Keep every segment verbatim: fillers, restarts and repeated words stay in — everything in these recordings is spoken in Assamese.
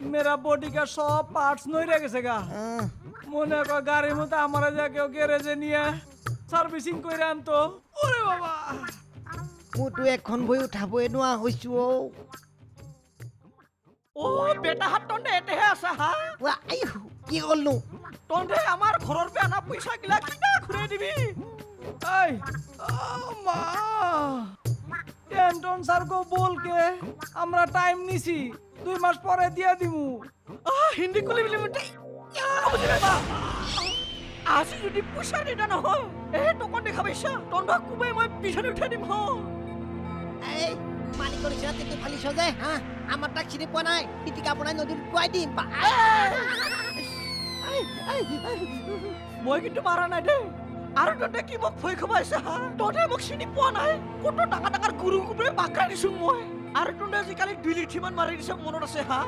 मेरा बॉडी का सब पार्ट्स नहीं रह गेছেগা মনে কর গাড়ির মধ্যে আমারে যা কেউ গ্যারেজে নিয়ে সার্ভিসিং কইরা আনতো ওরে বাবা মোটো এখন বই উঠাবই নোয়া হইছো ও বেটা হাত টন্ডে এতেহে আছে হা ওয়া আই কি হলনো টন্ডে আমার ঘরের পে আনা পয়সা গিলা কিনা ঘুরে দিবি এই মা টেন্টন স্যার কো বল কে আমরা টাইম নিছি দুই মাস পরে দিয়া দিমু আ হিন্দি কলি বিলি মতে আজি যদি পয়সা দিতা না হয় এ টকন দেখাবইছা টন্ডা কুবে মই পিছনে উঠাই দিম হ এই মালিক কৰিছে তে ফালি সজে হা আমাৰ তাক চিনি পোৱা নাই পিটিকা বনাই নদীত কুৱাই দিম পা মই কিন্তু মাৰা নাই দে আৰু ততে কি মোক ভয় খবাইছা হা ততে মোক চিনি পোৱা নাই কত টাকা টাকাৰ গুৰু কুবে বাকৰা দিছো মই আৰু ততে আজি কালি দুই লিঠিমান মাৰি দিছে মনত আছে হা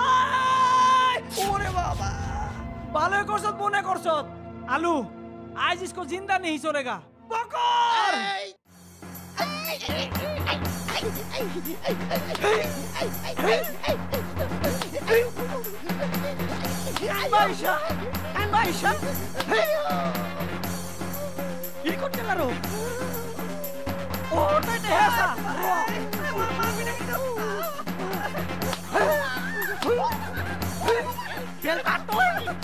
ওরে বাবা ভালো করছত মনে করছত আলু আজ इसको जिंदा नहीं छोड़ेगा बकर Maisha Maisha ini kok kelaro oh tak ada asa Biar kato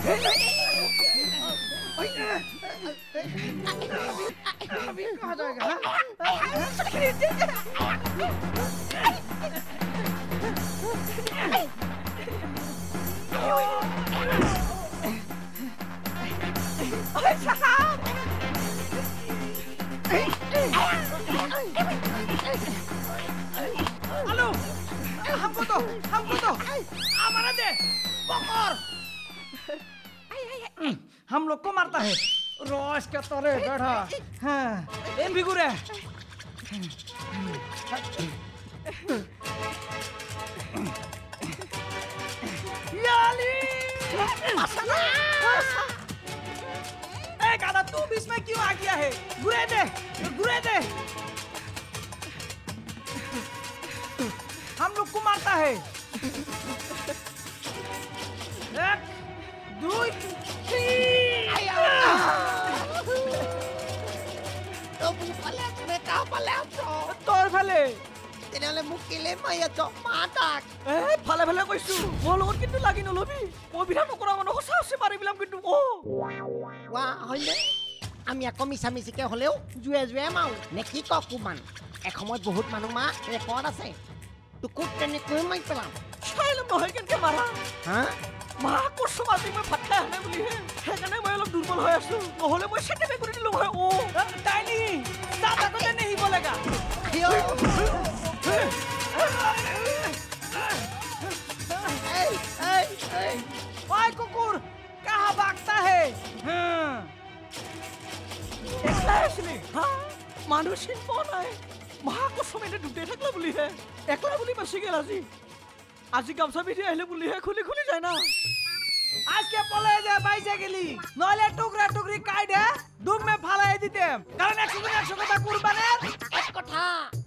Halo, हमको तो, हमको तो, हमारा दे, बकर। हम लोग को मारता है, रोज के तोरे बैठा, हाँ, एम भी गुरे। याली, ए गाना तू भी इसमें क्यों आ गया है? गुरे दे, गुरे दे। हम लोग को मारता है एक दो तीन তো বুফালে বেটা পালে আছো তোর ফেলে তেনেহলে মোক কেলে মাই আছো মাতাক এ ফালে ফালে কইছো মোৰ লগত কিন্তু লাগি নলবি মই বিধান নকৰা মানুহ সঁচা আছে মাৰি বিলাম কিন্তু ও ওয়া হইলে আমি আকৌ মিছা মিছিকে হলেও জুয়ে জুয়ে মাও নে কি ককুমান এসময়ত বহুত মানুহ মা ৰেকৰ্ড আছে তো কোট তেনে কই মাই পেলাম চাইলম নহয় কেনকে মাৰা হা মা কষ্ট মাতি মই ভাত খাই আনে বুলি হে সেইকাৰণে মই অলপ দুৰ্বল হৈ আছো নহলে মই সেটেবে কৰি দিলো হয় ও তাইনি দাদা কতে নেহি বলেগা কিয় এই এই এই ओए कुकुर कहाँ भागता है हाँ एकला আসলে हाँ মানুষ কোন হয় মহা কসমেতে ডুবে থাকলা বুলি হে একলা বুলি বাসি গেল আজি আজি গামছা বিধি আহিলে বুলি হে খুলি খুলি যায় না আজকে পলে যা বাইসে গেলি নইলে টুকরা টুকরি কাই দে দুম মে ফালাই দিতেম কারণ একশো দিন একশো কথা কুরবানের এক কথা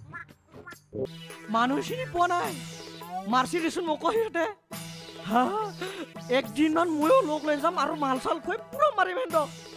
মানুষিনি পোনাই মার্সিডিসন মকহিতে হা একদিন মান ময়ো লোক লৈ যাম আৰু মাল চাল খুই পুরো মারি মেন্দ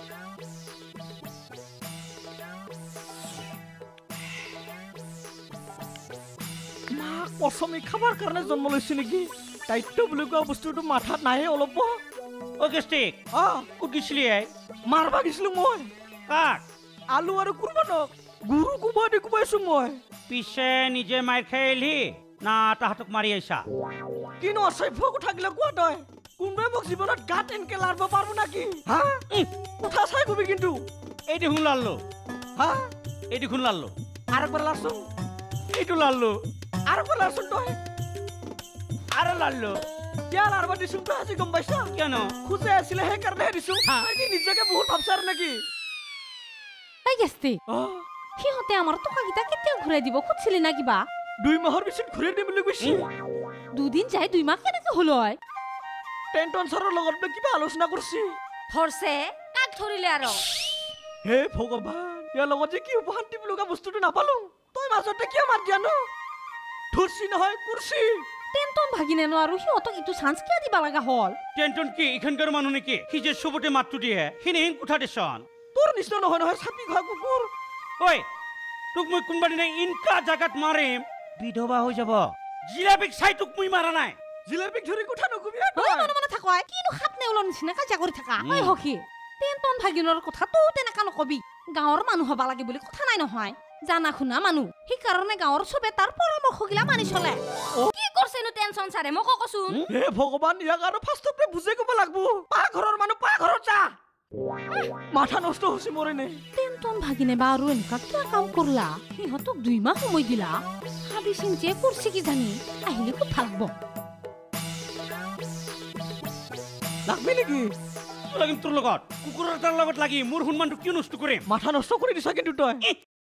মা কসমি খাবার কারণে জন্ম লৈছি নেকি দায়িত্ব বুলি কোৱা বস্তুটো মাথাত নাহে অলপ ও গেষ্টিক আ ক'ত গিছলি আই মাৰবা গিছিলো মই কাক আলু আৰু কুৰবানক গুৰু কুবা দি কুবাইছো মই পিছে নিজে মাৰ খাই এলি না তাহাঁতক মাৰি আইছা কিনো অসভ্য কথা গিলা কোৱা তই কোনবাই মোক জীৱনত গাত এনকে লাৰব পাৰব নাকি হা কথা চাই কবি কিন্তু এই দেখোন লাল্লো হা এই দেখোন লাল্লো আর একবার লারছুন এইটো লাল্লো আর একবার লারছুন তই আৰু লাল্লো কিয় লারবা দিছুন তই আজি গম পাইছা কেন খুঁজে আছিলে সেইকাৰণে দিছো কি নিজকে বহুত ভাবছাৰ নেকি তাই গেছতি সিহঁতে আমাৰ টকাকেইটা কেতিয়া ঘূৰাই দিব খুজিছিলি না কিবা দুই মাহৰ পিছত ঘূৰাই দিম বুলি কৈছি দুদিন যাই দুই মাহ কেনেকে হল হয় টেন্টন ছাৰৰ লগত কিবা আলোচনা কৰিছি ধৰছে কাক ধৰিলে আৰু হে ভগৱান ইয়াৰ লগত যে কি উপহাৰ দিম লগা বস্তুটো নাপালো তই মাজতে কিয় মাত দিয়া ন ধৰছি নহয় কুৰ্চি টেনটন ভাগিনে নো আৰু সিহঁতক ইটো চান্স কিয় দিবা লগা হল টেনটন কি এখানকার মানুহ নেকি সি যে চবতে মাতটো দিয়ে সিনেহিন কোঠা দেচোন তোৰ নিচিনা নহয় নহয় চাপি খোৱা কুকুৰ ঐ তোক মই কোনবা দিনা ইনকা জাগাত মাৰিম বিধৱা হৈ যাব জিলাপিক চাই তোক মই মাৰা নাই জিলাপিক ধৰি কোঠা নকবি ঐ মনে মনে থাক ঐ কিনো সাপ নেউলৰ নিচিনা কাজিয়া কৰি থাকা ঐ হকি টেনটন ভাগিনৰ কথাটো তেনেকা নকবি গাঁৱৰ মানুহ হবা লাগে বুলি কথা নাই নহয় জানা শুনা মানুহ সেইকাৰণে গাঁৱৰ চবে তাৰ পৰামৰ্শগিলা মানি চলে কি কৰছেনো টেনচন ছাৰে মোক কচোন হে ভগৱান ইয়াক আৰু ফাৰ্ষ্টতে বুজাই ক'ব লাগব পা ঘৰৰ মানুহ পা ঘৰত যা মাথা নষ্ট হৈছে মৰে নে টেনটন ভাগিনে বা আৰু এনেকুৱা কিয় কাম কৰলা সিহঁতক দুই মাহ সময় দিলা ভাবি চিন্তিয়ে কৰছি কি জানি আহিলে খুব ভাল হ'ব লাগবি নেকি লাগিম তোৰ লগত কুকুৰ এটাৰ লগত লাগি মোৰ সন্মানটো কিয় নষ্ট কৰিম মাথা নষ্ট কৰি দিছা কিন্তু তই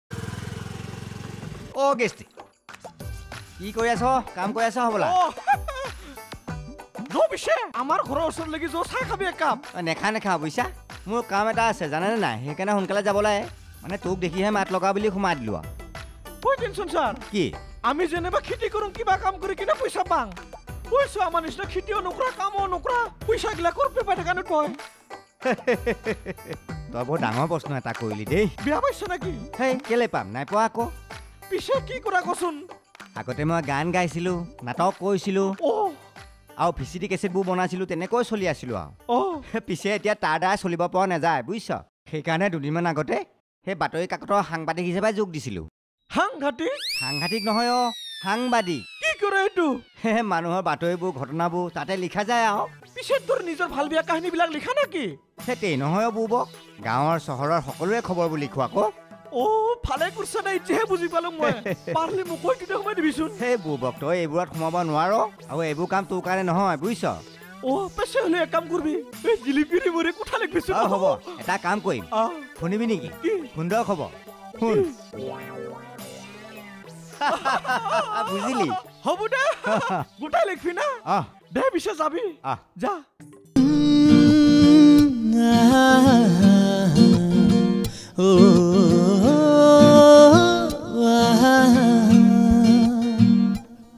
অ গেষ্টি কি কৰি আছ কাম কৰি আছ হ'বলা যো পিছে আমাৰ ঘৰৰ ওচৰত লাগি যো চাহ খাবি এক কাপ নেখা নেখা বুইছা মোৰ কাম এটা আছে জানেনে নাই সেইকাৰণে সোনকালে যাব লাগে মানে তোক দেখিহে মাত লগা বুলি সোমাই দিলো আৰু কৈ টেনচন ছাৰ কি আমি যেনিবা খেতি কৰোঁ কিবা কাম কৰি কিনে পইচা পাং পইচা আমাৰ নিচিনা খেতিও নকৰা কামো নকৰা পইচাগিলা ক'ৰ পৰা পাই থাকানো তই তই বৰ ডাঙৰ প্ৰশ্ন এটা কৰিলি দেই বেয়া পাইছ নেকি হেই কেলে পাম নাই পোৱা আকৌ পিছে কি কৰা কচোন আগতে মই গান গাইছিলোঁ নাটক কৰিছিলোঁ অ আৰু ভিচিডি কেছেটবোৰ বনাইছিলোঁ তেনেকৈ চলি আছিলোঁ আৰু অ পিছে এতিয়া তাৰ দ্বাৰা চলিব পৰা নাযায় বুজিছ সেইকাৰণে দুদিনমান আগতে সেই বাতৰি কাকতৰ সাংবাদিক হিচাপে যোগ দিছিলোঁ সাংঘাতিক সাংঘাতিক নহয় অ সাংবাদিক কি কৰে এইটো হে মানুহৰ বাতৰিবোৰ ঘটনাবোৰ তাতে লিখা যায় আৰু পিছে তোৰ নিজৰ ভাল বেয়া কাহিনীবিলাক লিখা নেকি সেইটেই নহয় অ বুবক গাঁৱৰ চহৰৰ সকলোৰে খবৰবোৰ লিখোঁ আকৌ অ ভালে কৰিছা নাই এতিয়াহে বুজি পালো মই পাৰিলে মোক কৈ দিলে সোমাই দিবিচোন সেই বুবক তই এইবোৰত সোমাব নোৱাৰ আৰু এইবোৰ কাম তোৰ কাৰণে নহয় বুজিছ অ পিছে হ'লে এক কাম কৰিবি এই জিলিপিৰি মৰে কোঠা লিখবিচোন অ হ'ব এটা কাম কৰিম আহ শুনিবি নেকি কি সুন্দৰ খবৰ শুন বুজিলি হ'ব দে গোটাই লিখবি না আহ দে পিছে যাবি আহ যা